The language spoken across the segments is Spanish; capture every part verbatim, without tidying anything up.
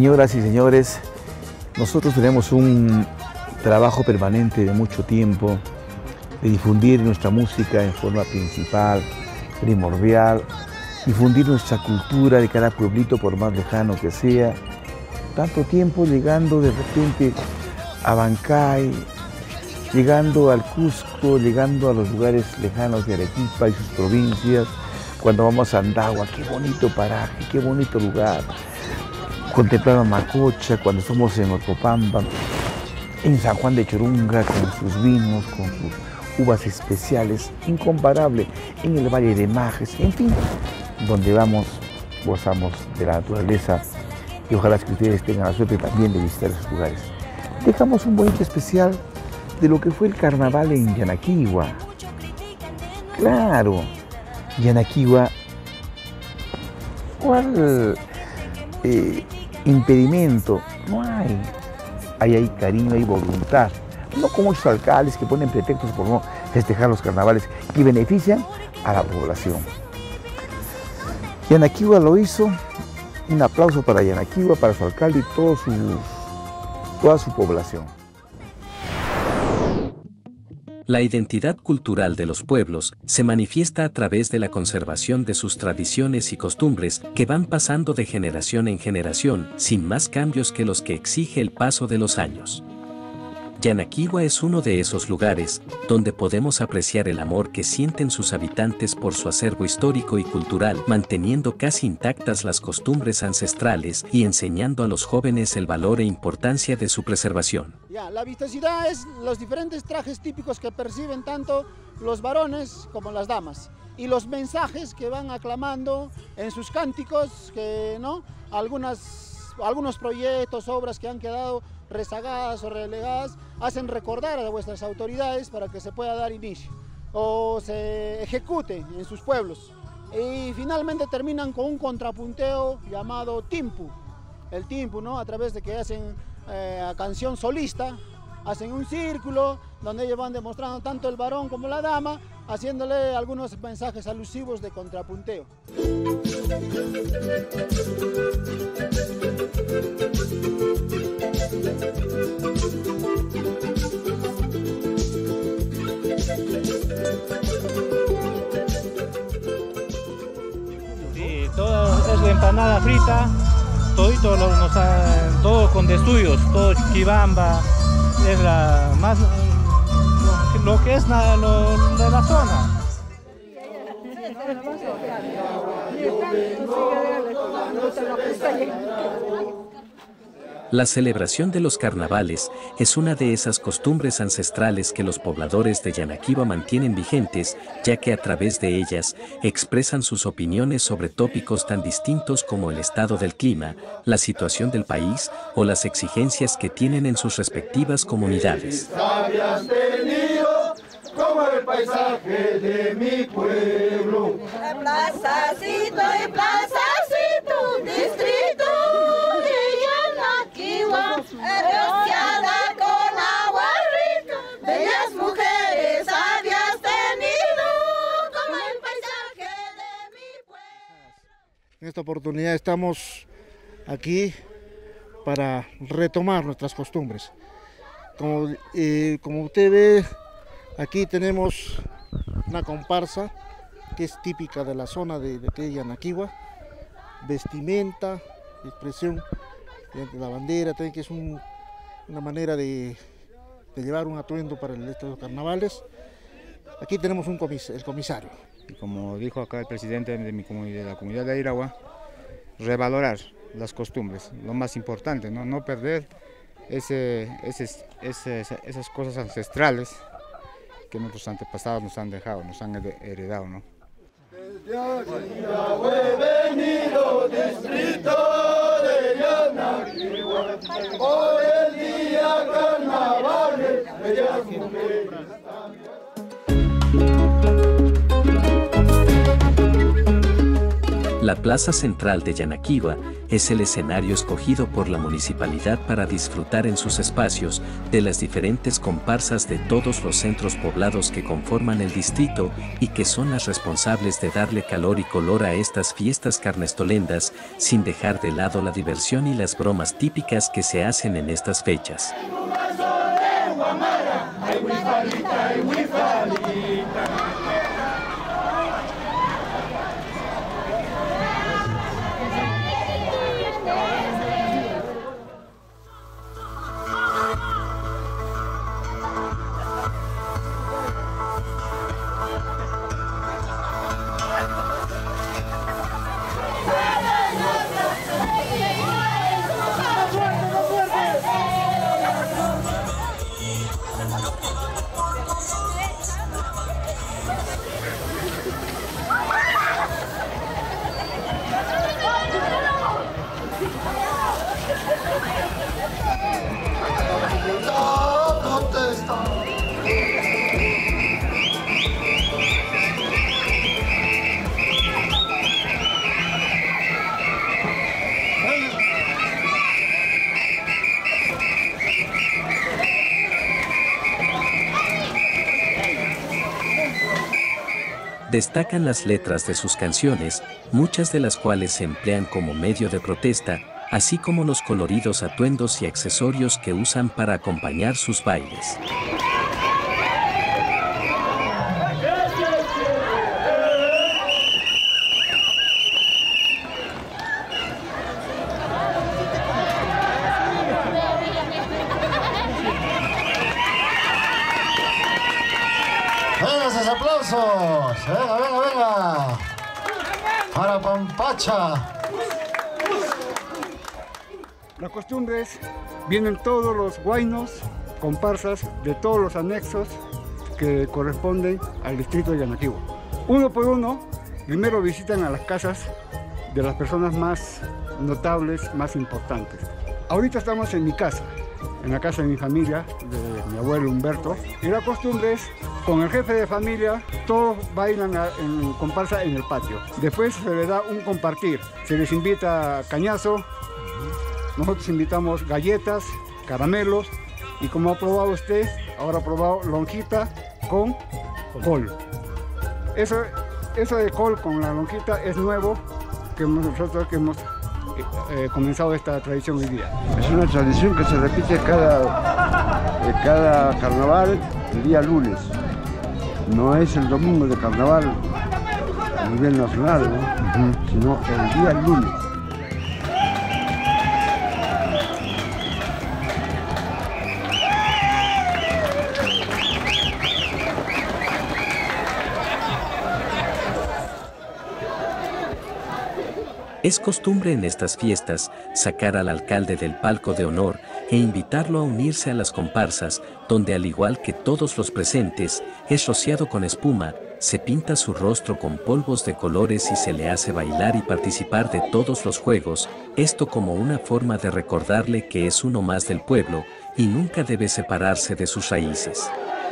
Señoras y señores, nosotros tenemos un trabajo permanente de mucho tiempo de difundir nuestra música en forma principal, primordial, difundir nuestra cultura de cada pueblito por más lejano que sea. Tanto tiempo llegando de repente a Bancay, llegando al Cusco, llegando a los lugares lejanos de Arequipa y sus provincias, cuando vamos a Andagua, qué bonito paraje, qué bonito lugar. Contemplar a Macocha, cuando estamos en Orcopampa, en San Juan de Churunga, con sus vinos, con sus uvas especiales, incomparable, en el Valle de Majes, en fin, donde vamos, gozamos de la naturaleza y ojalá que ustedes tengan la suerte también de visitar esos lugares. Dejamos un bonito especial de lo que fue el carnaval en Yanaquihua. Claro, Yanaquihua, ¿cuál eh, impedimento? No hay. Ahí hay cariño, hay voluntad. No como esos alcaldes que ponen pretextos por no festejar los carnavales y benefician a la población. Yanaquihua lo hizo. Un aplauso para Yanaquihua, para su alcalde y todo su, toda su población. La identidad cultural de los pueblos se manifiesta a través de la conservación de sus tradiciones y costumbres que van pasando de generación en generación sin más cambios que los que exige el paso de los años. Yanaquihua es uno de esos lugares donde podemos apreciar el amor que sienten sus habitantes por su acervo histórico y cultural, manteniendo casi intactas las costumbres ancestrales y enseñando a los jóvenes el valor e importancia de su preservación. Ya, la vistosidad es los diferentes trajes típicos que perciben tanto los varones como las damas y los mensajes que van aclamando en sus cánticos, que, ¿no? Algunas, algunos proyectos, obras que han quedado rezagadas o relegadas, hacen recordar a vuestras autoridades para que se pueda dar inicio o se ejecute en sus pueblos. Y finalmente terminan con un contrapunteo llamado timpu. El timpu, ¿no? A través de que hacen eh, canción solista, hacen un círculo donde ellos van demostrando tanto el varón como la dama, haciéndole algunos mensajes alusivos de contrapunteo. Sí, todo es la empanada frita, todito lo, nos ha, todo con desuyos, todo Chuquibamba, es la más lo, lo que es la, lo, de la zona. La celebración de los carnavales es una de esas costumbres ancestrales que los pobladores de Yanaquihua mantienen vigentes, ya que a través de ellas expresan sus opiniones sobre tópicos tan distintos como el estado del clima, la situación del país o las exigencias que tienen en sus respectivas comunidades. Habías tenido como el paisaje de mi pueblo. Plazacito y plazacito, distrito de Yanaquihua, rociada con agua rica, bellas mujeres habías tenido como el paisaje de mi pueblo. En esta oportunidad estamos aquí para retomar nuestras costumbres. Como, eh, como usted ve, aquí tenemos una comparsa que es típica de la zona de, de Yanaquihua, vestimenta, expresión de la bandera, también que es un, una manera de, de llevar un atuendo para el, estos carnavales. Aquí tenemos un comis, el comisario. Y como dijo acá el presidente de, mi comunidad, de la comunidad de Airahua, revalorar las costumbres, lo más importante, no, no perder ese, ese, ese, esas cosas ancestrales que nuestros antepasados nos han dejado, nos han heredado, ¿no? Desde Arequipa he venido, distrito de Yanaquihua, por el día carnaval, bellas mujeres. La plaza central de Yanaquiwa es el escenario escogido por la municipalidad para disfrutar en sus espacios de las diferentes comparsas de todos los centros poblados que conforman el distrito y que son las responsables de darle calor y color a estas fiestas carnestolendas, sin dejar de lado la diversión y las bromas típicas que se hacen en estas fechas. Destacan las letras de sus canciones, muchas de las cuales se emplean como medio de protesta, así como los coloridos atuendos y accesorios que usan para acompañar sus bailes. ¡Venga, aplausos! ¡Venga, venga, venga! Para Pampacha. Las costumbres vienen todos los huaynos, comparsas de todos los anexos que corresponden al distrito de Yanaquiwa. Uno por uno, primero visitan a las casas de las personas más notables, más importantes. Ahorita estamos en mi casa, en la casa de mi familia, de mi abuelo Humberto, y la costumbre es, con el jefe de familia, todos bailan en comparsa en el patio. Después se les da un compartir, se les invita a cañazo, nosotros invitamos galletas, caramelos, y como ha probado usted, ahora ha probado lonjita con col. Eso, eso de col con la lonjita es nuevo, que nosotros que hemos eh, comenzado esta tradición hoy día. Es una tradición que se repite cada, cada carnaval el día lunes. No es el domingo de carnaval a nivel nacional, ¿no? Uh-huh. Sino el día lunes. Es costumbre en estas fiestas sacar al alcalde del palco de honor e invitarlo a unirse a las comparsas, donde al igual que todos los presentes, es rociado con espuma, se pinta su rostro con polvos de colores y se le hace bailar y participar de todos los juegos, esto como una forma de recordarle que es uno más del pueblo y nunca debe separarse de sus raíces.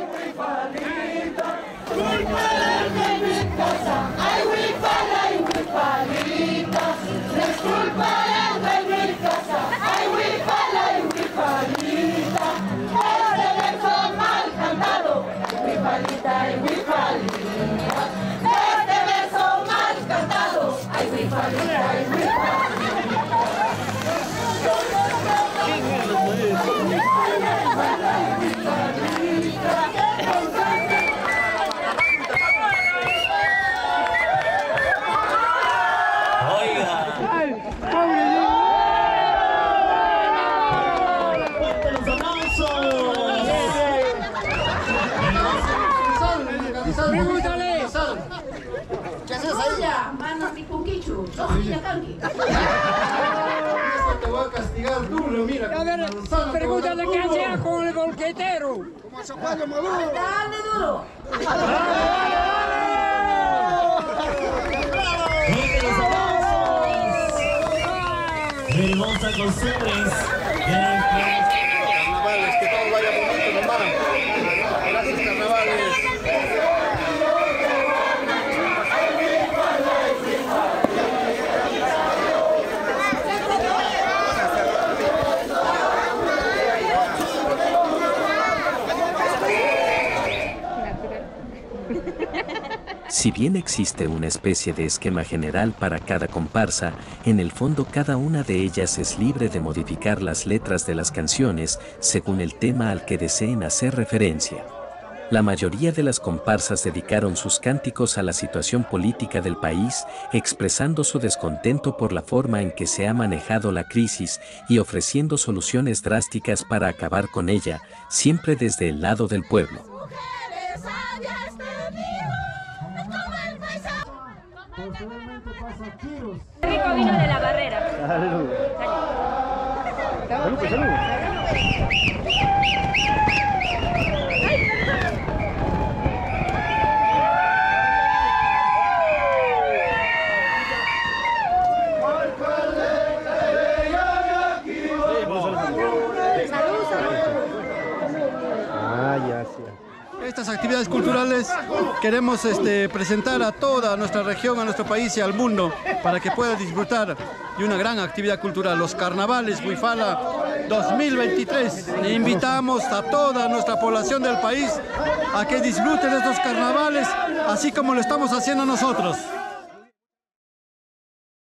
Pregúntale. ¿Qué haces ahí? Te voy a castigar duro, mira. A ver, pregúntale qué hacía con el bolquetero. Como se juega Maduro. Dale duro. Hermosa costumbres. Carnavales, que todo vaya bonito, hermano. Gracias, carnavales. Si bien existe una especie de esquema general para cada comparsa, en el fondo cada una de ellas es libre de modificar las letras de las canciones según el tema al que deseen hacer referencia. La mayoría de las comparsas dedicaron sus cánticos a la situación política del país, expresando su descontento por la forma en que se ha manejado la crisis y ofreciendo soluciones drásticas para acabar con ella, siempre desde el lado del pueblo. Rico vino de la Barrera. Salud. Salud, salud. Estas actividades culturales queremos este, presentar a toda nuestra región, a nuestro país y al mundo para que pueda disfrutar de una gran actividad cultural, los carnavales Huifala dos mil veintitrés. E invitamos a toda nuestra población del país a que disfruten de estos carnavales así como lo estamos haciendo nosotros.